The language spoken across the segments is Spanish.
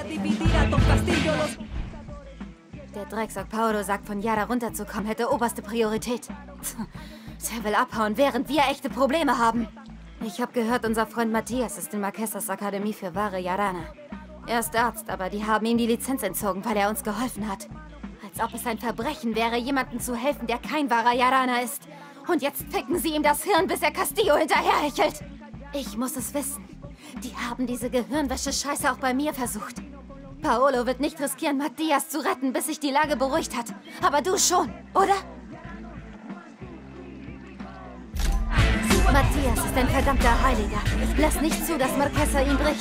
Der Drecksack Paolo sagt, von Yara runterzukommen hätte oberste Priorität. Der will abhauen, während wir echte Probleme haben. Ich habe gehört, unser Freund Matthias ist in Marquesas Akademie für wahre Yaraner. Er ist Arzt, aber die haben ihm die Lizenz entzogen, weil er uns geholfen hat. Als ob es ein Verbrechen wäre, jemandem zu helfen, der kein wahrer Yaraner ist. Und jetzt ficken sie ihm das Hirn, bis er Castillo hinterherhechelt. Ich muss es wissen. Die haben diese Gehirnwäsche-Scheiße auch bei mir versucht. Paolo wird nicht riskieren, Matthias zu retten, bis sich die Lage beruhigt hat. Aber du schon, oder? Matthias ist ein verdammter Heiliger. Lass nicht zu, dass Marquesa ihn bricht.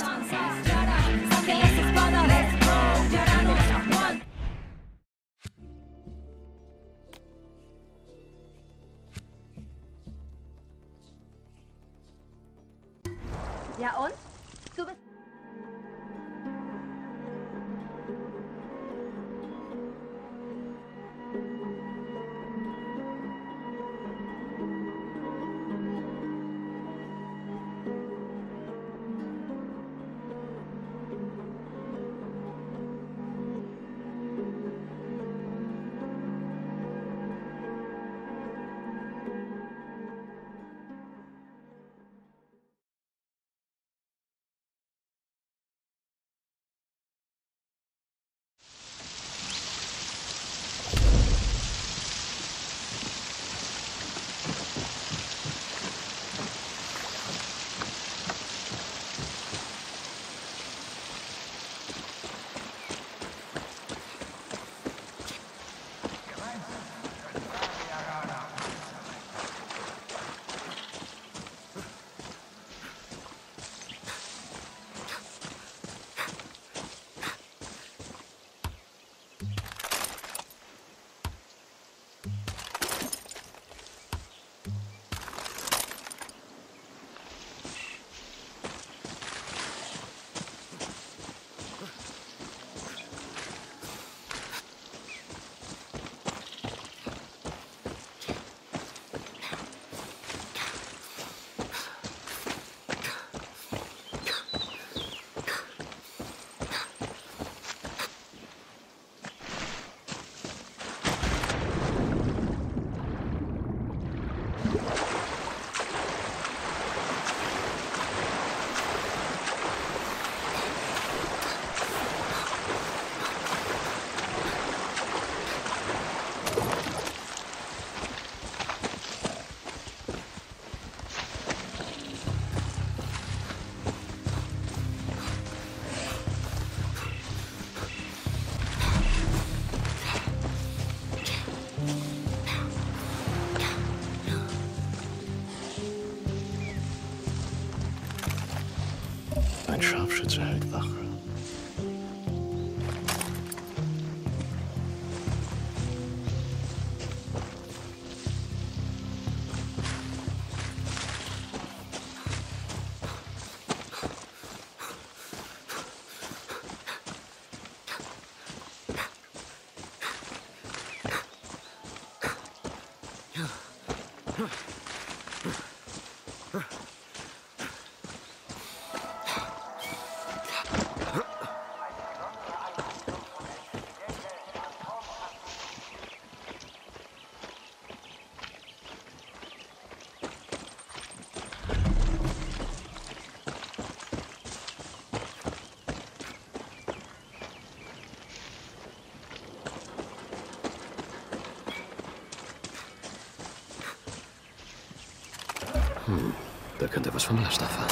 Ja und? Du bist... Ein Scharfschütze hält Wache. Da könnte was vom Laster fahren.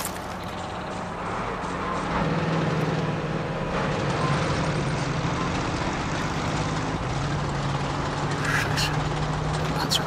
Scheiße. Panzer.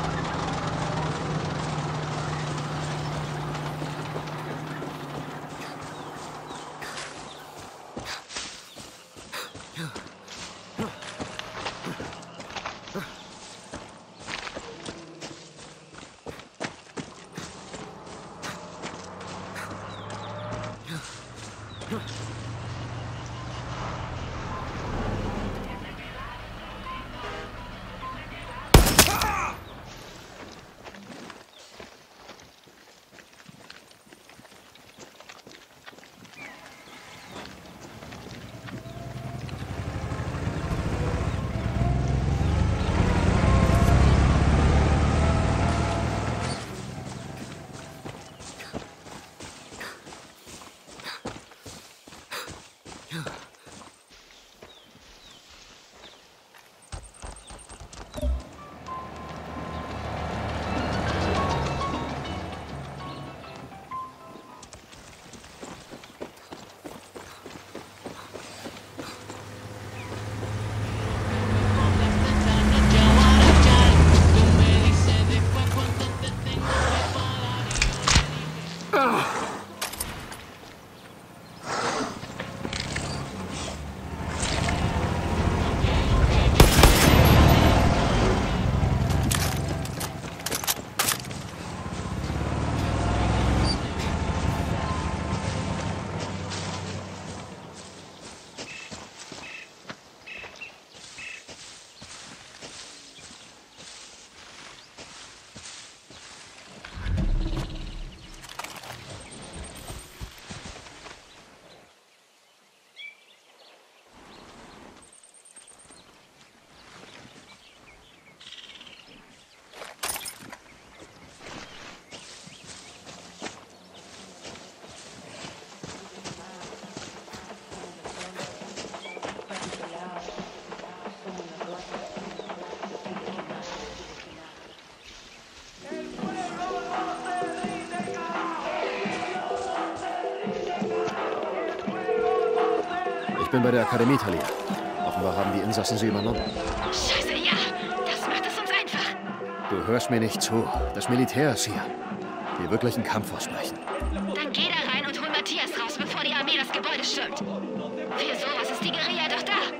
Ich bin bei der Akademie, Talia. Offenbar haben die Insassen sie übernommen. Scheiße, ja. Das macht es uns einfach. Du hörst mir nicht zu. Das Militär ist hier. Die wirklichen Kampf aussprechen. Dann geh da rein und hol Matthias raus, bevor die Armee das Gebäude stürmt. Für sowas ist die Guerilla doch da.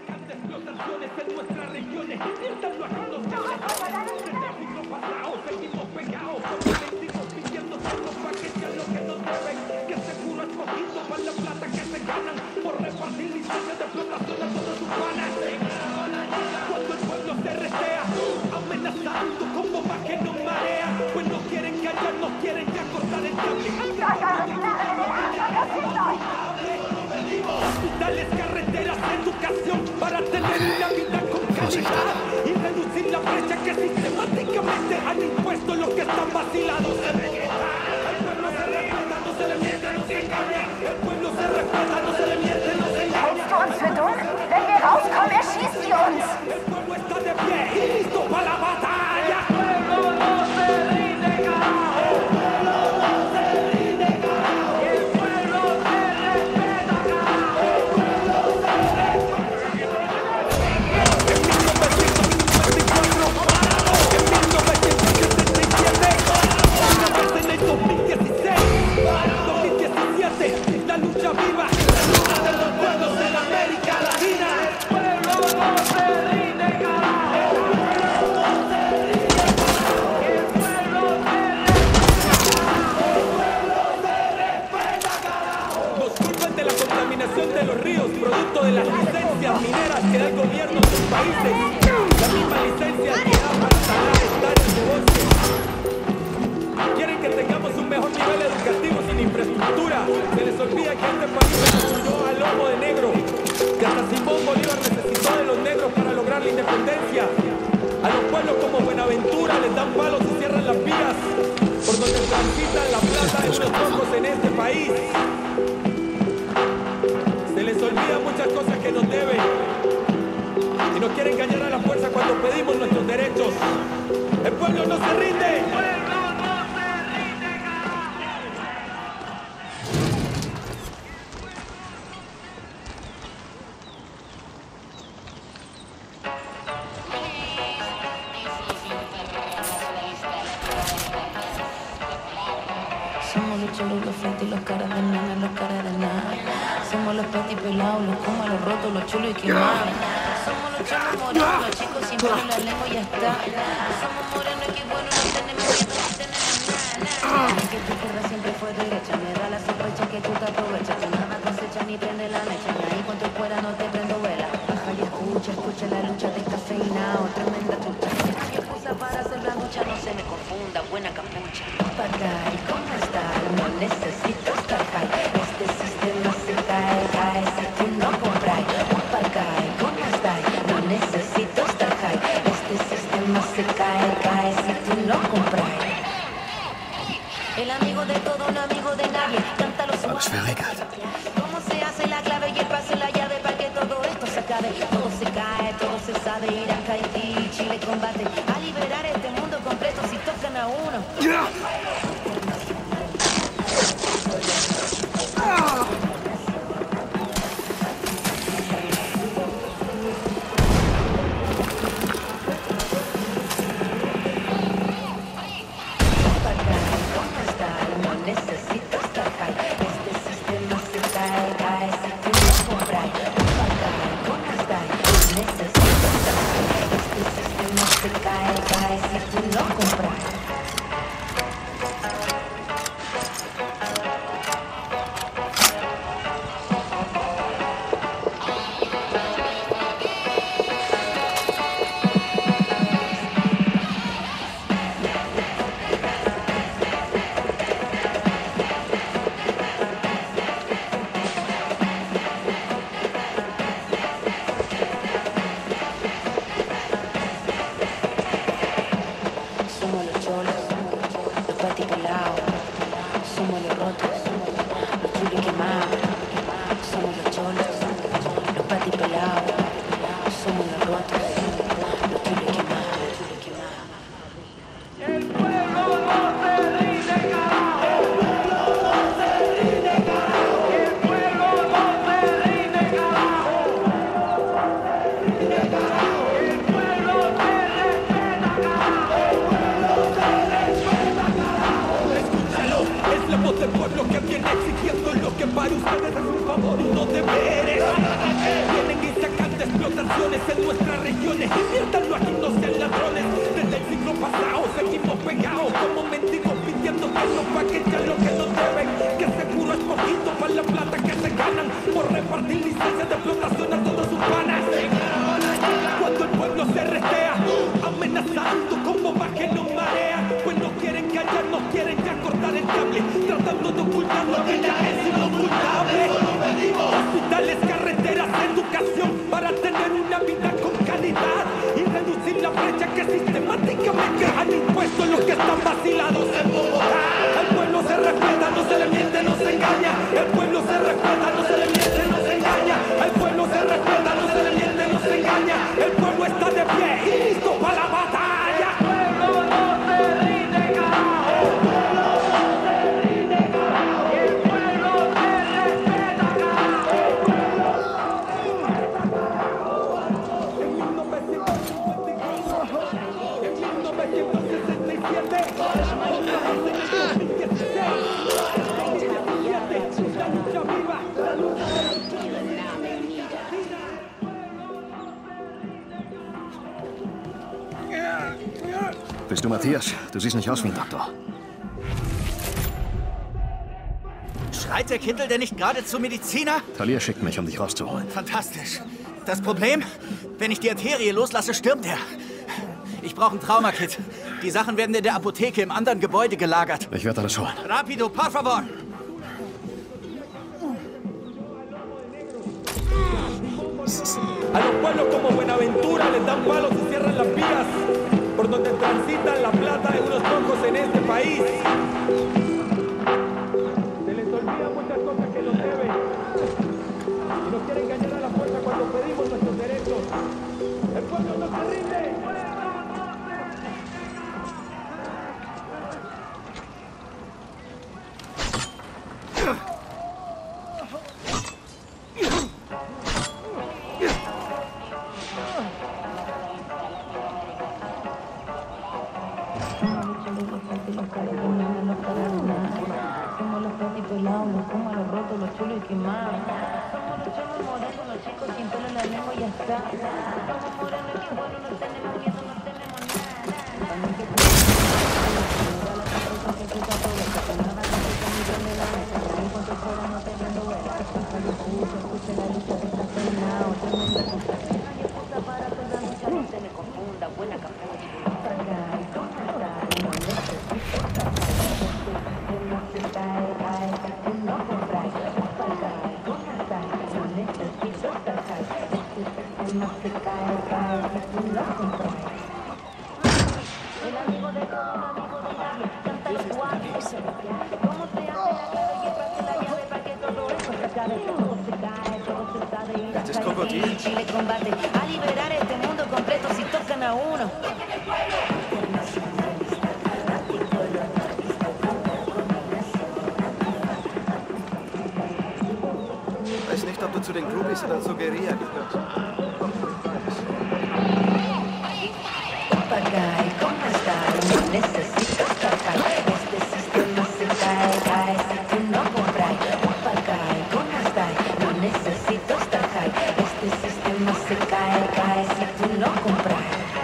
Vorsicht. Hältst du uns für dumm? Wenn wir rauskommen, erschießt sie uns. Somos los cholos, los flights y los caras de nana, los caras de nada. Somos los petis pelados, los comas, los rotos, los chulos y quemados. Somos los cholos morados, los chicos sin pelo en la lengua y ya está. Somos morenos y bueno, no tenemos miedo, no tenemos nada. Que tu izquierda siempre fue derecha, me da la sospecha que tú te aprovechas. Que nada cosecha ni prende la mecha, y ahí cuando fuera no te prendo vela. Baja y escucha la lucha descafeinado, tremenda tucha. Mi excusa para hacer la ducha, no se me confunda, buena capucha. Pagay, ¿cómo está? No necesito estar high. Este sistema se cae si tú no compras. Pagay, ¿cómo está? No necesito estar high. Este sistema se cae si tú no compras. El amigo de todo, no amigo de nadie. Cántalo su Alles verregelt. ¿Cómo se hace la clave y el pase? de Irak, Haití, Chile combate a liberar este mundo completo si tocan a uno. Bist du Matthias? Du siehst nicht aus wie ein Doktor. Schreit der Kittel denn nicht geradezu Mediziner? Talia schickt mich, um dich rauszuholen. Fantastisch. Das Problem? Wenn ich die Arterie loslasse, stirbt er. Ich brauche ein Traumakit. Die Sachen werden in der Apotheke im anderen Gebäude gelagert. Ich werde alles holen. Rapido, por favor! A los pueblos como Buenaventura les dan palos y cierran las vías por donde transitan la plata de unos pocos en este país. Se les olvida muchas cosas que nos deben y nos quieren engañar a la fuerza cuando pedimos nuestros derechos. El pueblo no se rinde. Das ist Krokodil. Chile combate a liberar este mundo completo uno. Ich weiß nicht, ob du zu den Groupies oder zu Guerilla gehörst. Papagay, ¿cómo estás? Necesito escapar. Este sistema se cae, cae si tú no compras. Papagay, ¿cómo estás? No necesito estar high. Este sistema se cae, cae si tú no compras.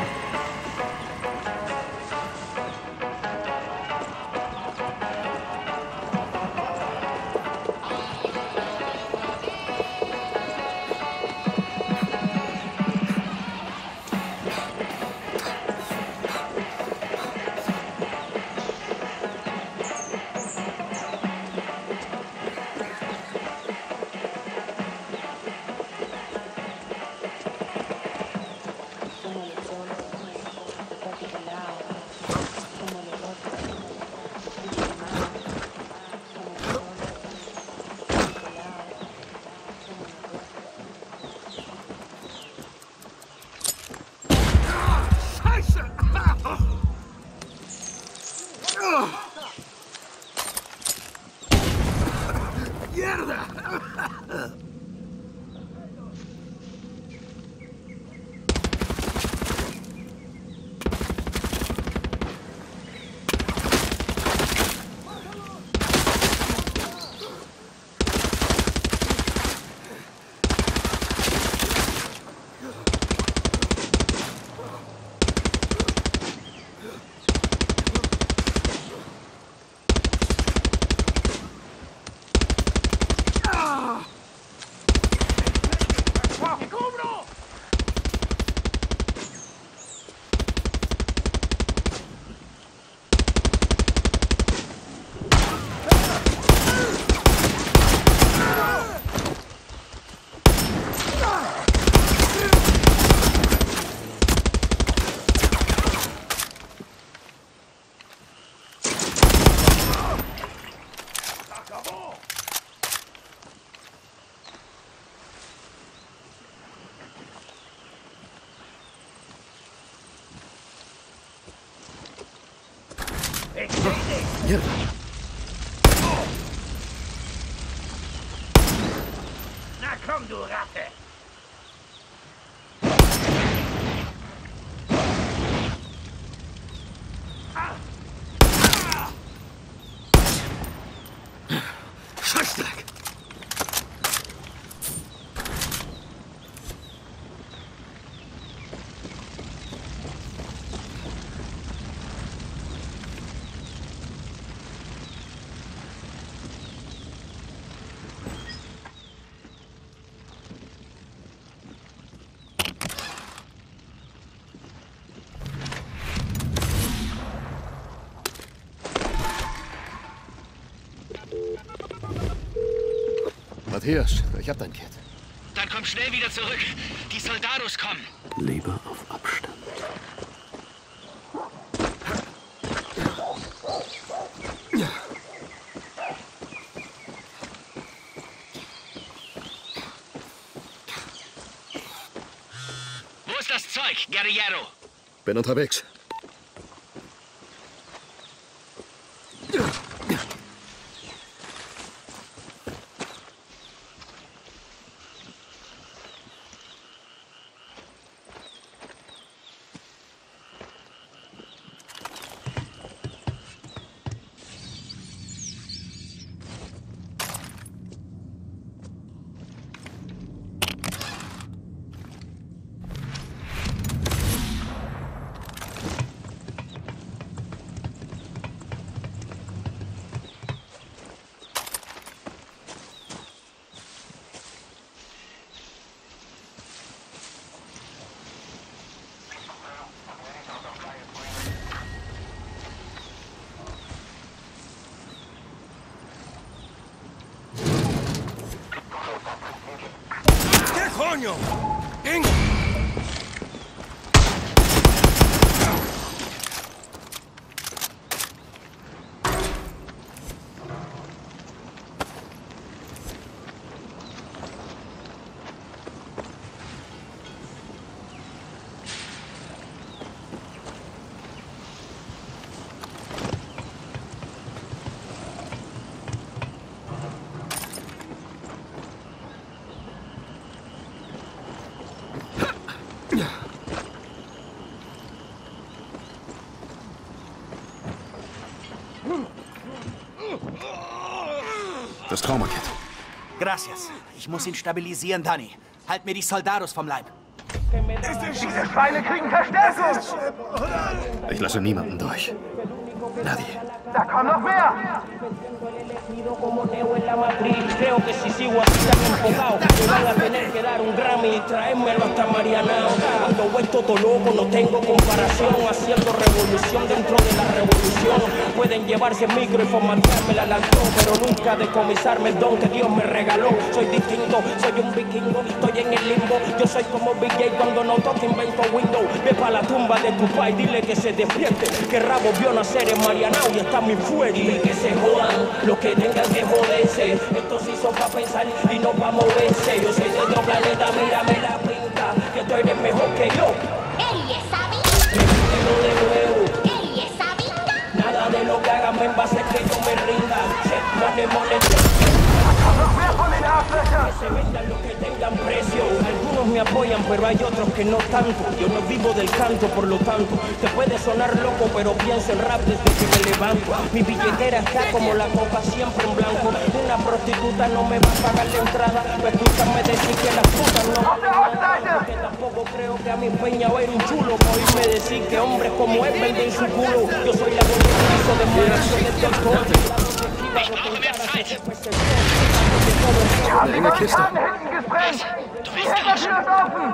Mierda. Na komm, du Ratte! Scheißdreck! Matthias, ich hab dein Kit. Dann komm schnell wieder zurück. Die Soldados kommen. Lieber auf Abstand. Wo ist das Zeug, Guerrillero? Bin unterwegs. ¡Coño! ¡Venga! das Traumakit. Gracias. Ich muss ihn stabilisieren, Danny. Halt mir die Soldados vom Leib. Diese Schweine kriegen Verstärkung! Ich lasse niemanden durch. Nadie. Da kommen noch mehr! Como Neo en la matriz, creo que si sigo así tan enfocado, me van a tener que dar un Grammy y traérmelo hasta Marianao. Cuando vuelto todo loco, no tengo comparación, haciendo revolución dentro de la revolución. Pueden llevarse el micro y formatearme la lanzó, pero nunca decomisarme el don que Dios me regaló. Soy distinto, soy un vikingo, estoy en el limbo. Yo soy como Big J cuando no toque invento Windows. Ve pa' la tumba de tu pai, dile que se despierte, que Rabo vio nacer en Marianao y está muy fuerte. Dile que se jodan, los que tengan que joderse. Esto se hizo pa' pensar y no pa' moverse. Yo soy de otro planeta, mírame la pinta, que tú eres mejor que yo. ¡Ey, esa vida! Repítelo de nuevo. ¡Ey, esa vida! Nada de lo que hagan me va a hacer que yo me rinda. Check, money, Noch mehr von den Arschlöchern! que se vendan los que tengan precio. Algunos me apoyan, pero hay otros que no tanto. Yo no vivo del canto, por lo tanto te puede sonar loco, pero pienso en rap desde que me levanto. Mi billetera está como la copa, siempre en blanco. Una prostituta no me va a pagar la entrada, pero escúchame decir que las putas no valen nada. Porque tampoco creo que a mi peña va a ir un chulo por oírme decir que hombres como él venden su culo. Yo soy la bolsa de muerazo de doctor. Eine enge Kiste. Hinten gesprengt! Die Hintertür ist offen!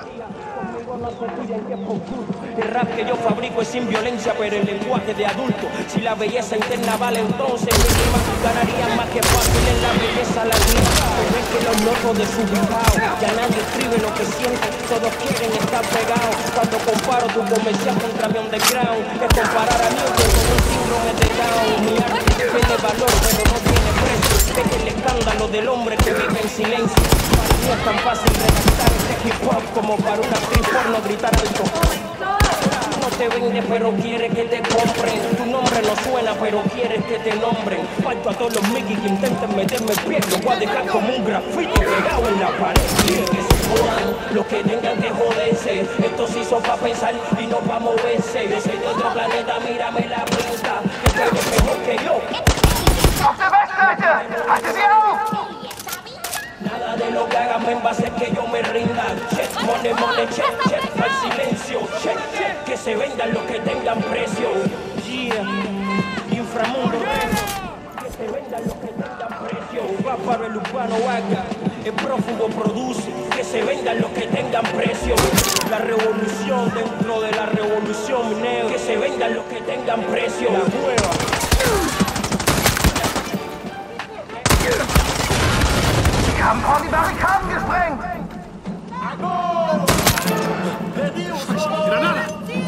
El rap que yo fabrico es sin violencia, pero el lenguaje de adulto. Si la belleza interna vale, entonces mis rimas ganarían más que fácil en la belleza la rima. Pero es que los locos desubicados, ya nadie escribe lo que siente, todos quieren estar pegados. Cuando comparo tu comercial contra mi underground, es comparar a Newton con un síndrome de Down. Mi arte tiene valor, pero no tiene precio. Es el escándalo del hombre que vive en silencio. Para mí es tan fácil redactar este hip hop como para una actriz porno gritar alto. Tú no te vendes pero quieres que te compren. Tu nombre no suena pero quieres que te nombren. Falto a todos los Mickey que intenten meterme el pie. Lo voy a dejar como un grafito pegado en la pared. Quiere que se jodan los que tengan que joderse. Esto se hizo pa' pensar y no pa' moverse. Yo soy de otro planeta, mírame la pinta, que tú eres mejor que yo. Auf der Westseite! Haltet ihr auf! Nada de lo que hagan me va a hacer que yo me rinda. Check, money, check, check, al silencio. Check, check, que se vendan los que tengan precio. Yeah, inframundo rezo. Que se vendan los que tengan precio. Va para el urbano vaga, el prófugo produce. Que se vendan los que tengan precio. La revolución dentro de la revolución, mi neo. Que se vendan los que tengan precio. La nueva. Die haben vor die Barrikaden gesprengt! Granada!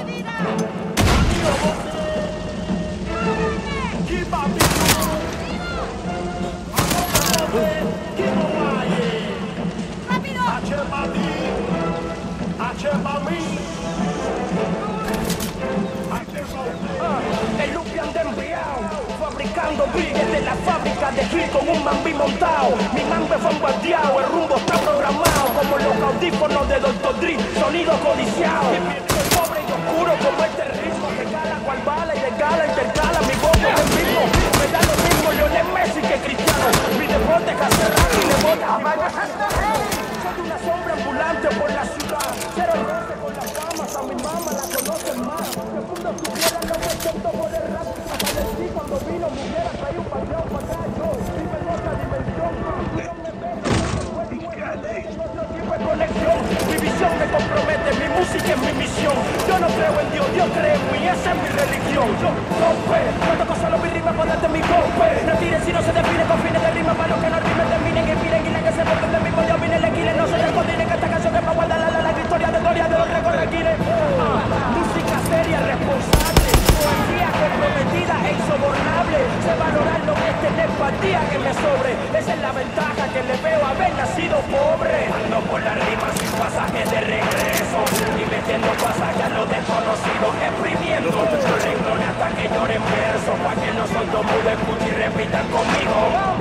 El Lupian de enviado, fabricando brilles de la fábrica de Gil con un mambi montado. Mi mambe fue bombardeado, el rumbo está programado como los audífonos de Dr. Dre, sonido codiciado. Soy pobre y oscuro como este ritmo que cala cual bala y de gala intercala mi voz con el ritmo. Me da lo mismo Lionel Messi que Cristiano. Mi deporte es hacer rap y le bota. Soy una sombra ambulante por la ciudad. Cero roce con las damas, a mi mamá la conocen más. Que el mundo supiera lo que siento por el rap. Aparecí cuando vino, me hubiera traído un pañado para acá. Yo vivo en otra dimensión. Otro tipo de conexión. Mi visión me compromete, mi música es mi misión. Yo no creo en Dios, Dios cree en mí, esa es mi religión. Yo rompe, no toco solo mi rima, ponerte mi golpe. No tires si no se define con fines de rima, para los que no rimen terminen, que miren y la que se pongan de mí, pues yo vine el equile, no se responden que esta canción es para guardar la historia de gloria de los recorreguires. Música seria, responsable, poesía comprometida e insobornable. Sé valorar lo que es tener empatía que me sobre. Esa es la ventaja que le veo a haber nacido pobre. Ando por las rimas sin pasajes de regreso y metiendo pasajes a los desconocidos, exprimiendo los renglones hasta que lloren versos, para que no son dos mudos, escuchen y repitan conmigo.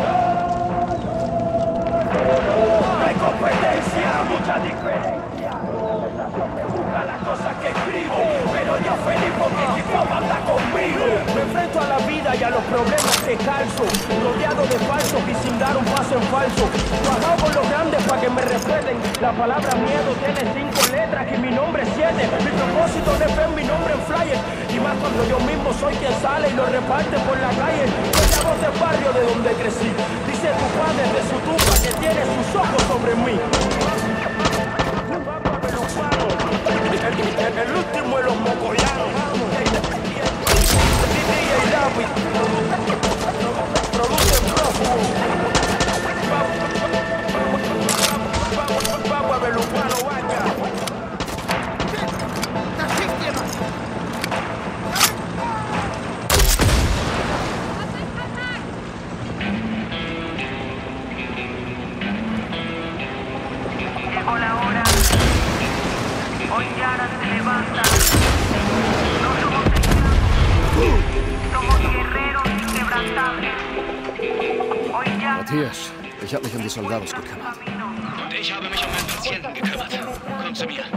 No hay competencia, mucha diferencia. Me gustan las cosas que escribo, pero yo feliz porque el hip hop anda conmigo. Me enfrento a la vida y a los problemas que descalzo, rodeado de falsos y sin dar un paso en falso. Bajado con los grandes para que me respeten. La palabra miedo tiene 5 letras y mi nombre 7. Mi propósito no es ver mi nombre en flyer. Y más cuando yo mismo soy quien sale y lo reparte por la calle. Soy la voz del barrio de donde crecí. Dice tu padre de su tumba que tiene sus ojos sobre mí. El último de los mocoyanos. DJ David. Produce prófugo. Vamos a ver los palos, vaya. Llegó la hora. Hoy Yara se levanta. No somos esclavos. Somos guerreros inquebrantables. Hoy Yara... Matthias, ich habe mich um die Soldados gekümmert. Und ich habe mich um meinen Patienten gekümmert. Komm zu mir.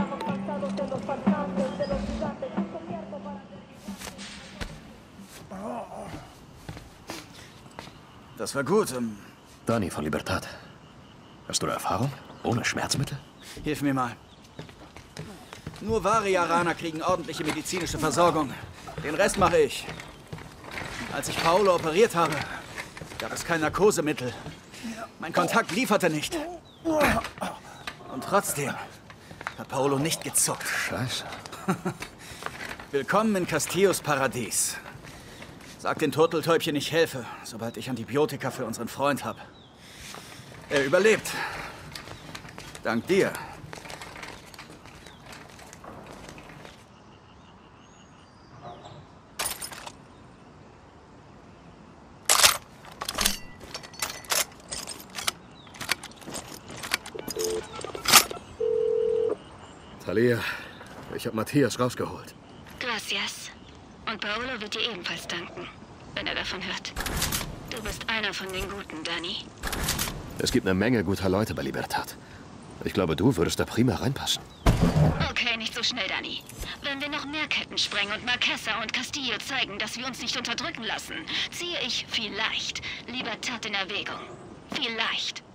Das war gut. Dani von Libertad. Hast du Erfahrung? Ohne Schmerzmittel? Hilf mir mal. Nur wahre Yaraner kriegen ordentliche medizinische Versorgung. Den Rest mache ich. Als ich Paolo operiert habe, gab es kein Narkosemittel. Mein Kontakt lieferte nicht. Und trotzdem hat Paolo nicht gezuckt. Scheiße. Willkommen in Castillos Paradies. Sag den Turteltäubchen, ich helfe, sobald ich Antibiotika für unseren Freund habe. Er überlebt. Dank dir. Talia, ich habe Matthias rausgeholt. Gracias. Und Paolo wird dir ebenfalls danken, wenn er davon hört. Du bist einer von den Guten, Dani. Es gibt eine Menge guter Leute bei Libertad. Ich glaube, du würdest da prima reinpassen. Okay, nicht so schnell, Dani. Wenn wir noch mehr Ketten sprengen und Marquesa und Castillo zeigen, dass wir uns nicht unterdrücken lassen, ziehe ich vielleicht Libertad in Erwägung. Vielleicht.